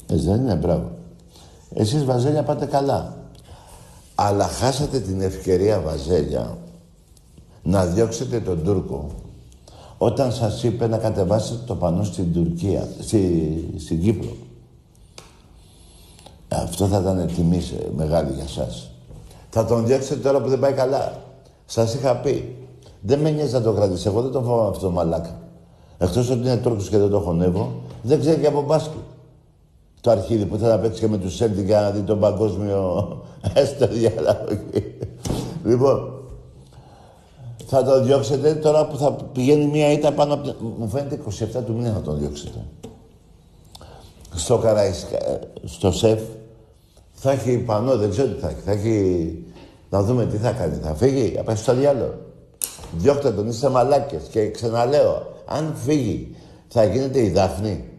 Έτσι δεν είναι, μπράβο. Εσείς Βαζέλια πάτε καλά. Αλλά χάσατε την ευκαιρία, Βαζέλια, να διώξετε τον Τούρκο όταν σας είπε να κατεβάσετε το πανό στην Τουρκία, στην Κύπρο. Αυτό θα ήταν τιμή μεγάλη για σας. Θα τον διώξετε τώρα που δεν πάει καλά. Σας είχα πει. Δεν με νοιάζει να το κρατήσει. Εγώ δεν τον φοβάμαι αυτό το μαλάκα. Εκτός ότι είναι Τούρκος και δεν το χωνεύω, δεν ξέρει και από μπάσκετ. Το αρχίδι που θα να παίξει και με τους Σέλτικ για να δει τον παγκόσμιο έστω διάλογο. Λοιπόν, θα τον διώξετε τώρα που θα πηγαίνει μία ήττα πάνω από... Μου φαίνεται 27 του μήνα θα τον διώξετε. Στο Καραϊσκά, στο ΣΕΦ, θα έχει πανό, δεν ξέρω τι θα έχει. Θα έχει... Να δούμε τι θα κάνει. Θα φύγει, θα πάει στο διάλογο. Διώχτε τον, είστε μαλάκες. Και ξαναλέω, αν φύγει, θα γίνετε η Δάφνη.